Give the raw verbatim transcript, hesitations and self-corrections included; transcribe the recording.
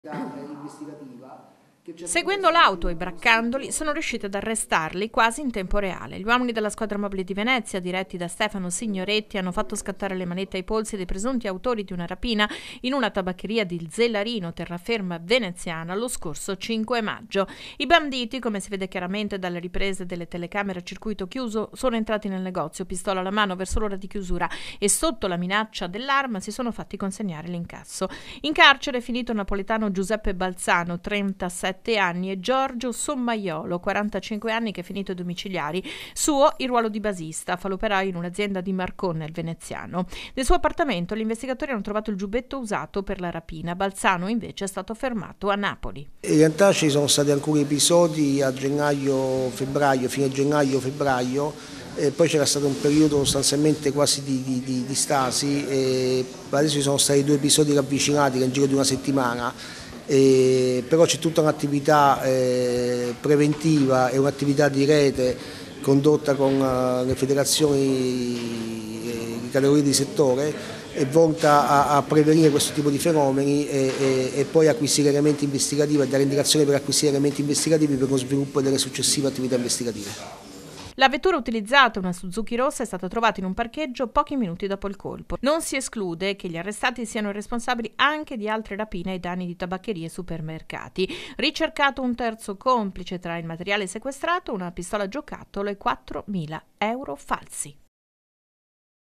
investigativa. Seguendo l'auto e braccandoli, sono riusciti ad arrestarli quasi in tempo reale. Gli uomini della squadra mobile di Venezia, diretti da Stefano Signoretti, hanno fatto scattare le manette ai polsi dei presunti autori di una rapina in una tabaccheria di Zellarino, terraferma veneziana, lo scorso cinque maggio. I banditi, come si vede chiaramente dalle riprese delle telecamere a circuito chiuso, sono entrati nel negozio, pistola alla mano, verso l'ora di chiusura, e sotto la minaccia dell'arma si sono fatti consegnare l'incasso. In carcere è finito il napoletano Giuseppe Balzano, trentasette anni, e Giorgio Sommaiolo, quarantacinque anni, che è finito ai domiciliari. Suo il ruolo di basista, fa l'operaio in un'azienda di Marcon nel veneziano. Nel suo appartamento gli investigatori hanno trovato il giubbetto usato per la rapina. Balzano invece è stato fermato a Napoli. In realtà ci sono stati alcuni episodi a gennaio-febbraio, fine gennaio-febbraio, e poi c'era stato un periodo sostanzialmente quasi di, di, di, di stasi, e adesso ci sono stati due episodi ravvicinati nel giro di una settimana. Eh, però c'è tutta un'attività eh, preventiva e un'attività di rete condotta con uh, le federazioni e le categorie di settore, è volta a, a prevenire questo tipo di fenomeni e, e, e poi acquisire elementi investigativi e dare indicazioni per acquisire elementi investigativi per lo sviluppo delle successive attività investigative. La vettura utilizzata, una Suzuki rossa, è stata trovata in un parcheggio pochi minuti dopo il colpo. Non si esclude che gli arrestati siano responsabili anche di altre rapine ai danni di tabaccherie e supermercati. Ricercato un terzo complice tra il materiale sequestrato, una pistola giocattolo e quattromila euro falsi.